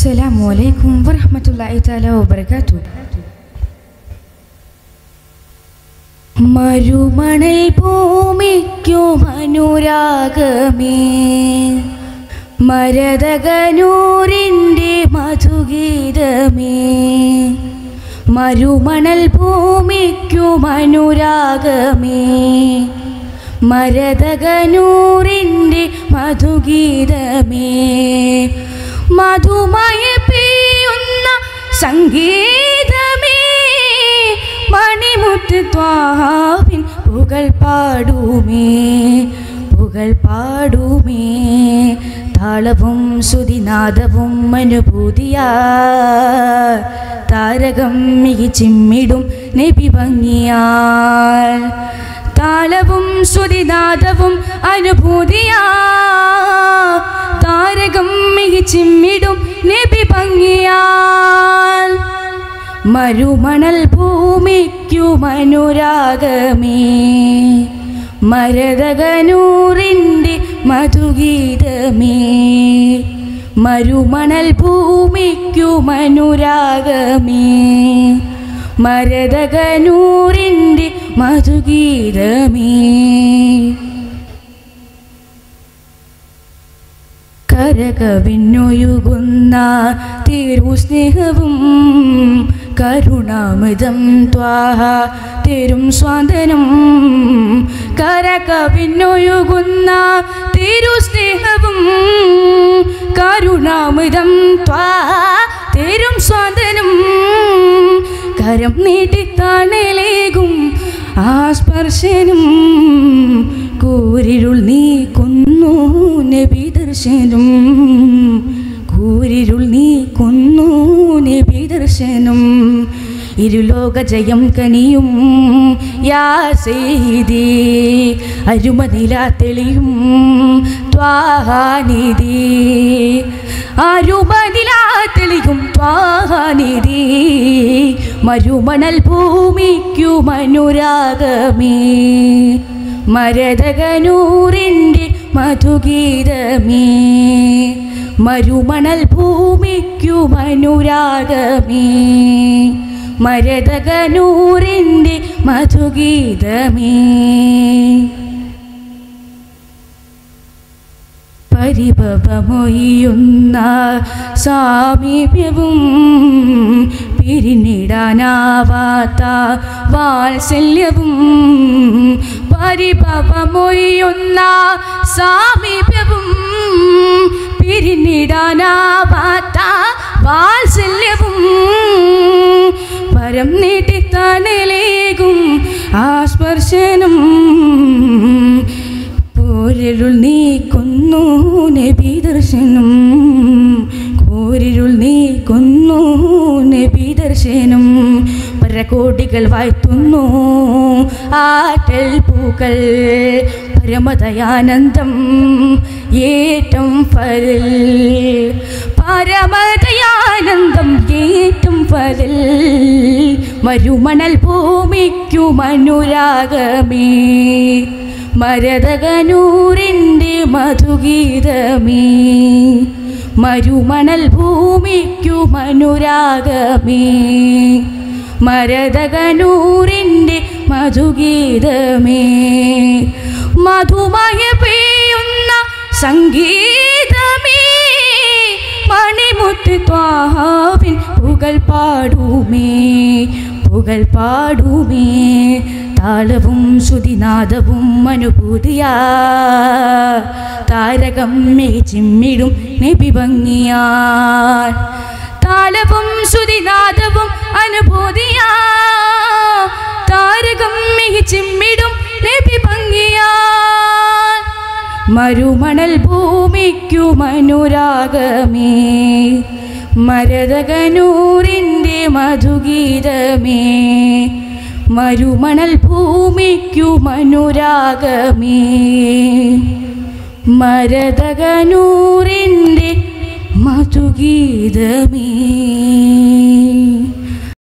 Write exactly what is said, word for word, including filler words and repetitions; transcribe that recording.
അസ്സലാമു അലൈക്കും വറഹ്മത്തുള്ളാഹി തആല വബറകാതുഹു. മരുമണൽ ഭൂമിക്കും അനുരാഗമേ, മരതകനൂരിൻ്റെ മധുഗീതമേ. മരുമണൽ ഭൂമിക്കും അനുരാഗമേ, മരതകനൂരിൻ്റെ മധുഗീതമേ. മധുമയ പെയ്യുന്ന സംഗീതമേ, മണിമുത്ത് ത്വാഹാവിൻ പുകൾ പാടുമേ, പുകൾ പാടുമേ. താളവും ശ്രുതിനാദവും അനുഭൂതിയാ, താരകം മികച്ചിമ്മിടും നബി ഭംഗിയാൽ. താളവും ശ്രുതിനാദവും അനുഭൂതിയാ, താരകം മികച്ചിമ്മിടും നബി ഭംഗിയാൽ. മരുമണൽ ഭൂമിക്കും അനുരാഗമേ, മരതകനൂറിൻ്റെ മധുഗീതമേ. മരുമണൽ ഭൂമിക്കും അനുരാഗമേ, മരതകനൂറിൻ്റെ മധുഗീതമേ. കരകവിന്നൊഴുകുന്ന തിരുസ്നേഹവും കരുണാമൃതം ത്വാഹ തരും സ്വാന്തനം. കരകവിന്നൊഴുകുന്ന തിരുസ്നേഹവും കരുണാമൃതം ത്വാഹ തരും സ്വാന്തനം. കരം നീട്ടിത്താണലേകും ആ സ്പർശനം, കൂരിരുൾ നീക്കുന്നു നബി ദർശനം. കൂരിരുൾ നീക്കുന്നു നബി ദർശനം. ഇരുലോക ജയം കനിയും യാ സയ്യിദി, അരുമനില തെളിയും ത്വാഹാനിധി. അരുമനില തെളിയും ത്വാഹാനിധി. മരുമണൽ ഭൂമിക്കും അനുരാഗമേ, മരതകനൂറിൻ്റെ മധുഗീതമേ. മരുമണൽ ഭൂമിക്കും അനുരാഗമേ, മരതകനൂറിൻ്റെ മധുഗീതമേ. പരിഭവമൊയ്യുന്ന സാമീപ്യവും പിരിഞ്ഞിടാനാവാത്ത വാത്സല്യവും. പരിഭവമൊയ്യുന്ന സാമീപ്യവും പിരിഞ്ഞിടാനാവാത്ത വാത്സല്യവും. പരം നീട്ടിത്താണലേകും ആ സ്പർശനം, കൂരിരുൾ നീക്കുന്നു നബി ദർശനം. കൂരിരുൾ നീക്കുന്നു നബി ദർശനം. പരകോടികൾ വാഴ്ത്തുന്നു ആറ്റൽ പൂക്കൾ, പരമദയാനന്ദം ഏറ്റം ഫരൽ. പരമദയാനന്ദം ഏറ്റം ഫരൽ. മരുമണൽ ഭൂമിക്കും അനുരാഗമേ, മരതകനൂറിൻ്റെ മധുഗീതമേ. മരുമണൽ ഭൂമിക്കും അനുരാഗമേ, മരതകനൂറിൻ്റെ മധുഗീതമേ. മധുമയ പെയ്യുന്ന സംഗീതമേ, മണിമുത്ത് ത്വാഹാവിൻ പുകൾ പാടുമേ, പുകൾ പാടുമേ. താളവും ശ്രുതിനാദവും അനുഭൂതിയാ, താരകം മികച്ചിമ്മിടും നബി ഭംഗിയാൽ. താളവും ശ്രുതിനാദവും അനുഭൂതിയാ, താരകം മികച്ചിമ്മിടും നബി ഭംഗിയാൽ. മരുമണൽ ഭൂമിക്കും അനുരാഗമേ, മരതകനൂറിൻ്റെ മധുഗീതമേ. മരുമണൽ ഭൂമിക്കും അനുരാഗമേ, മരതകനൂറിൻ്റെ മധുഗീതമേ.